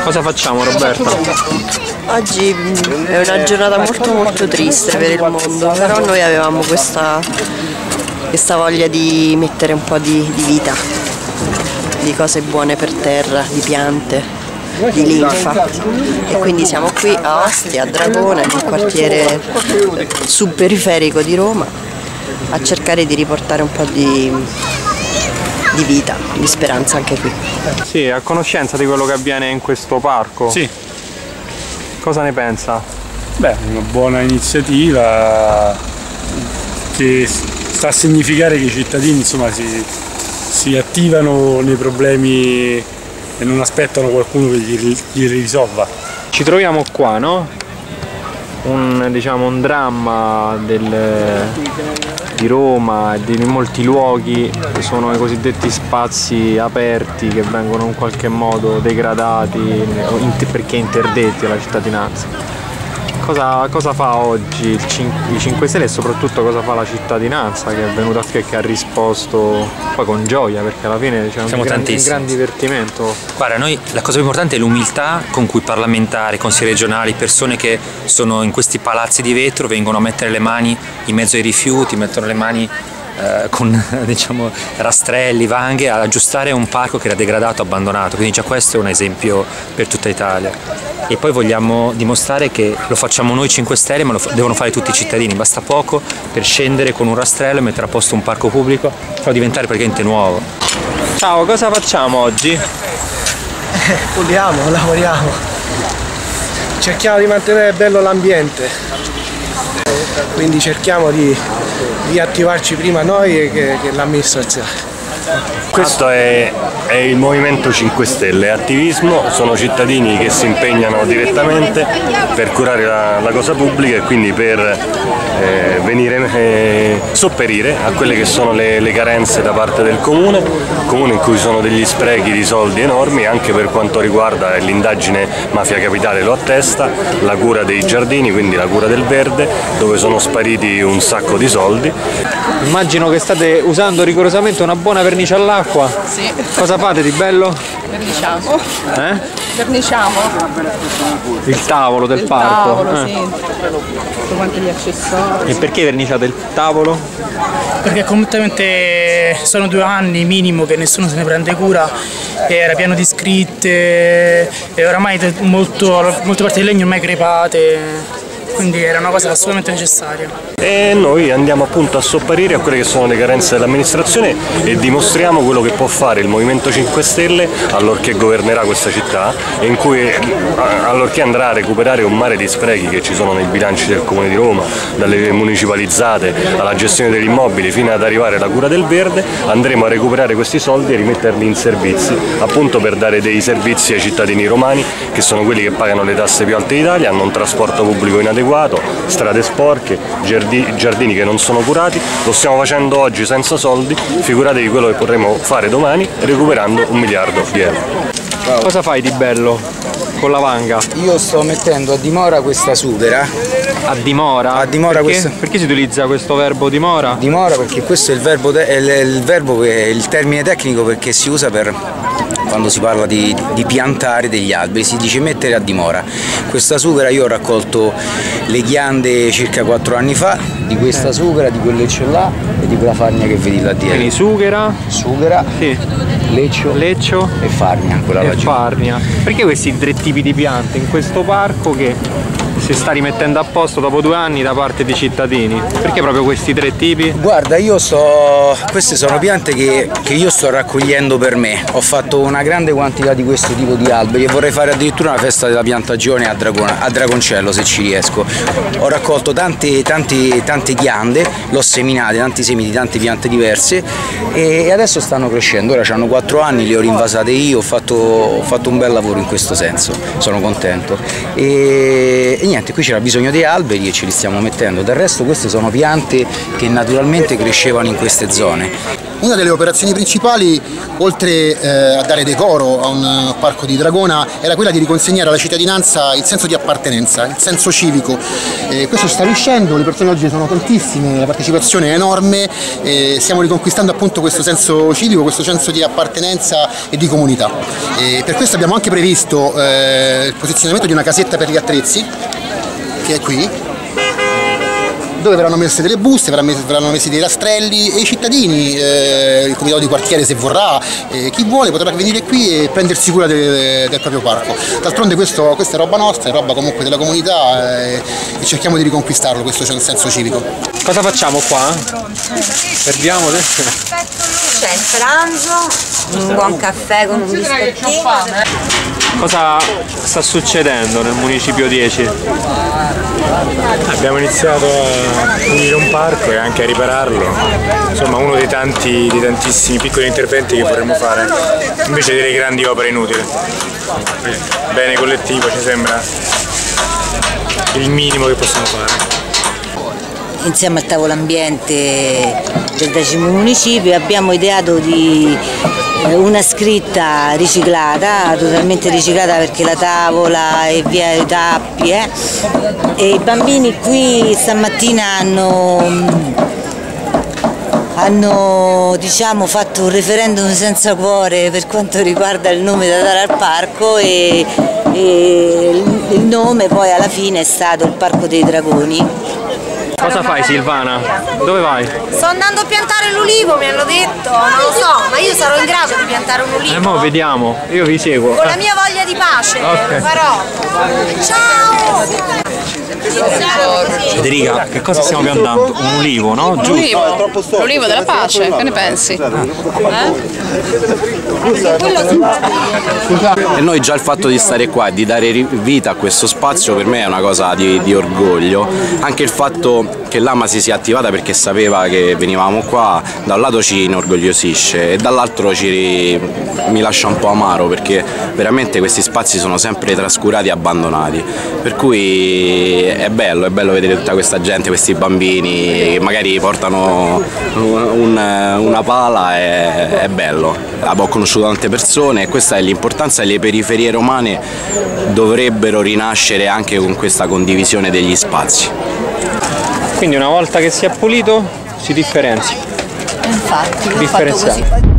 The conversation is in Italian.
Cosa facciamo, Roberta? Oggi è una giornata molto triste per il mondo, però noi avevamo questa voglia di mettere un po' di vita, di cose buone per terra, di piante, di linfa, e quindi siamo qui a Ostia, a Dragone, nel quartiere subperiferico di Roma, a cercare di riportare un po' di vita, di speranza anche qui. Sì, a conoscenza di quello che avviene in questo parco? Sì. Cosa ne pensa? Beh, una buona iniziativa che sta a significare che i cittadini, insomma, si attivano nei problemi e non aspettano qualcuno che gli risolva. Ci troviamo qua, no? Un dramma di Roma e di molti luoghi sono i cosiddetti spazi aperti che vengono in qualche modo degradati perché interdetti alla cittadinanza. Cosa fa oggi i 5 Stelle e soprattutto cosa fa la cittadinanza che è venuta qui e che ha risposto poi con gioia, perché alla fine c'è un gran divertimento? Guarda, noi la cosa più importante è l'umiltà con cui parlamentari, consiglieri regionali, persone che sono in questi palazzi di vetro vengono a mettere le mani in mezzo ai rifiuti, mettono le mani con rastrelli, vanghe, ad aggiustare un parco che era degradato, abbandonato, quindi già questo è un esempio per tutta Italia. E poi vogliamo dimostrare che lo facciamo noi 5 Stelle, ma lo devono fare tutti i cittadini, basta poco per scendere con un rastrello e mettere a posto un parco pubblico, farlo diventare praticamente nuovo. Ciao, cosa facciamo oggi? Puliamo, lavoriamo, cerchiamo di mantenere bello l'ambiente, quindi cerchiamo di attivarci prima noi che l'amministrazione. Questo è il Movimento 5 Stelle, attivismo, sono cittadini che si impegnano direttamente per curare la cosa pubblica e quindi per venire sopperire a quelle che sono le carenze da parte del comune in cui sono degli sprechi di soldi enormi, anche per quanto riguarda l'indagine Mafia Capitale lo attesta, la cura dei giardini, quindi la cura del verde, dove sono spariti un sacco di soldi. Immagino che state usando rigorosamente una buona vernice all'acqua. Sì. Cosa fate di bello? Verniciamo. Verniciamo. Il tavolo del parco. Il tavolo, sì. Tutti quanti gli accessori. E perché verniciate il tavolo? Perché completamente sono 2 anni minimo che nessuno se ne prende cura, era pieno di scritte e oramai molte parti del legno ormai crepate. Quindi era una cosa assolutamente necessaria. E noi andiamo appunto a sopperire a quelle che sono le carenze dell'amministrazione e dimostriamo quello che può fare il Movimento 5 Stelle allorché governerà questa città e allorché andrà a recuperare un mare di sprechi che ci sono nei bilanci del Comune di Roma, dalle municipalizzate alla gestione degli immobili fino ad arrivare alla cura del verde. Andremo a recuperare questi soldi e rimetterli in servizi, appunto per dare dei servizi ai cittadini romani, che sono quelli che pagano le tasse più alte d'Italia, hanno un trasporto pubblico inadeguato, strade sporche, giardini che non sono curati. Lo stiamo facendo oggi senza soldi, figuratevi quello che potremo fare domani recuperando 1 miliardo di euro. Cosa fai di bello con la vanga? Io sto mettendo a dimora questa supera. A dimora? A dimora. Perché si utilizza questo verbo dimora? Dimora perché questo è il verbo che è il termine tecnico perché si usa per quando si parla di piantare degli alberi, si dice mettere a dimora. Questa sughera io ho raccolto le ghiande circa 4 anni fa, di questa sughera, di quelle ce l'ha e di quella farnia che vedi là dietro. Quindi sughera, sì. Leccio e farnia. Farnia. Perché questi 3 tipi di piante in questo parco che si sta rimettendo a posto dopo 2 anni da parte dei cittadini? Perché proprio questi 3 tipi? Guarda, queste sono piante che io sto raccogliendo per me. Ho fatto una grande quantità di questo tipo di alberi e vorrei fare addirittura una festa della piantagione a Dragoncello se ci riesco. Ho raccolto tante ghiande, l'ho seminate, tanti semi di tante piante diverse e adesso stanno crescendo. Ora hanno 4 anni, li ho rinvasate io, ho fatto un bel lavoro in questo senso, sono contento. E niente, qui c'era bisogno di alberi e ce li stiamo mettendo. Del resto queste sono piante che naturalmente crescevano in queste zone. Una delle operazioni principali, oltre a dare decoro a un parco di Dragona, era quella di riconsegnare alla cittadinanza il senso di appartenenza, il senso civico. Questo sta riuscendo, le persone oggi sono tantissime, la partecipazione è enorme, stiamo riconquistando appunto questo senso civico, questo senso di appartenenza e di comunità. Per questo abbiamo anche previsto il posizionamento di una casetta per gli attrezzi, che è qui, dove verranno messe delle buste, verranno messi dei rastrelli e i cittadini, il comitato di quartiere se vorrà, chi vuole potrà venire qui e prendersi cura del proprio parco. D'altronde questa è roba nostra, è roba comunque della comunità e cerchiamo di riconquistarlo, questo senso civico. Cosa facciamo qua? Perdiamo adesso? C'è il pranzo, un buon caffè con un biscottino. Cosa sta succedendo nel municipio 10? Abbiamo iniziato a pulire un parco e anche a ripararlo, insomma uno dei tantissimi piccoli interventi che vorremmo fare, invece delle grandi opere inutili. Bene collettivo ci sembra il minimo che possiamo fare. Insieme al tavolo ambiente del 10° municipio abbiamo ideato di una scritta riciclata, totalmente riciclata, perché la tavola e via i tappi e i bambini qui stamattina hanno diciamo, fatto un referendum senza cuore per quanto riguarda il nome da dare al parco e il nome poi alla fine è stato il Parco dei Dragoni. Cosa fai Silvana? Dove vai? Sto andando a piantare l'ulivo, mi hanno detto, non lo so, ma io sarò in grado di piantare un ulivo. Mo vediamo, io vi seguo. Con la mia voglia di pace, Okay. lo farò. Ciao! Federica, che cosa stiamo piantando? Un ulivo, no? Giusto? L'ulivo della pace, che ne pensi? E noi già il fatto di stare qua e di dare vita a questo spazio per me è una cosa di orgoglio. Anche il fatto che l'AMA si sia attivata perché sapeva che venivamo qua, da un lato ci inorgogliosisce e dall'altro mi lascia un po' amaro, perché veramente questi spazi sono sempre trascurati e abbandonati. Per cui è bello vedere tutta questa gente, questi bambini che magari portano una pala, è bello. Ho conosciuto tante persone e questa è l'importanza, e le periferie romane dovrebbero rinascere anche con questa condivisione degli spazi. Quindi una volta che si è pulito si differenzia. Infatti, l'ho fatto Differenziato. così.